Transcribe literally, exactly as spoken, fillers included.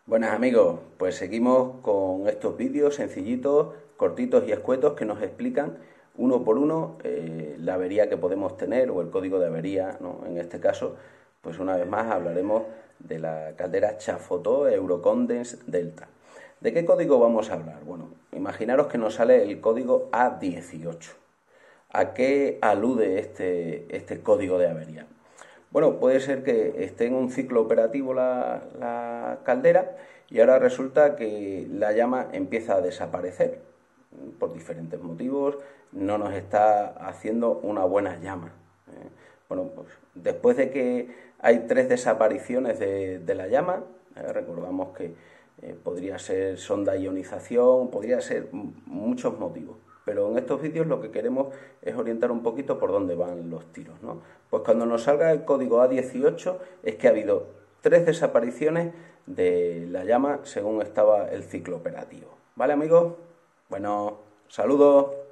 Buenas amigos, pues seguimos con estos vídeos sencillitos, cortitos y escuetos que nos explican uno por uno eh, la avería que podemos tener o el código de avería, ¿no? En este caso, pues una vez más hablaremos de la caldera Chafoto Eurocondense Delta. ¿De qué código vamos a hablar? Bueno, imaginaros que nos sale el código A dieciocho. ¿A qué alude este, este código de avería? Bueno, puede ser que esté en un ciclo operativo la, la caldera y ahora resulta que la llama empieza a desaparecer por diferentes motivos, no nos está haciendo una buena llama. ¿eh? Bueno, pues después de que hay tres desapariciones de, de la llama, ¿eh? recordamos que eh, podría ser sonda de ionización, podría ser muchos motivos. Pero en estos vídeos lo que queremos es orientar un poquito por dónde van los tiros, ¿no? Pues cuando nos salga el código A dieciocho es que ha habido tres desapariciones de la llama según estaba el ciclo operativo. ¿Vale, amigos? Bueno, saludos.